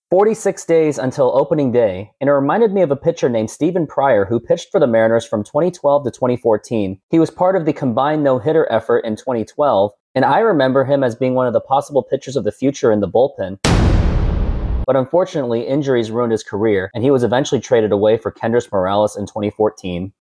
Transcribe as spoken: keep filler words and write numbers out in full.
forty-six days until opening day, and it reminded me of a pitcher named Stephen Pryor who pitched for the Mariners from twenty twelve to twenty fourteen. He was part of the combined no-hitter effort in twenty twelve, and I remember him as being one of the possible pitchers of the future in the bullpen. But unfortunately, injuries ruined his career, and he was eventually traded away for Kendrys Morales in twenty fourteen.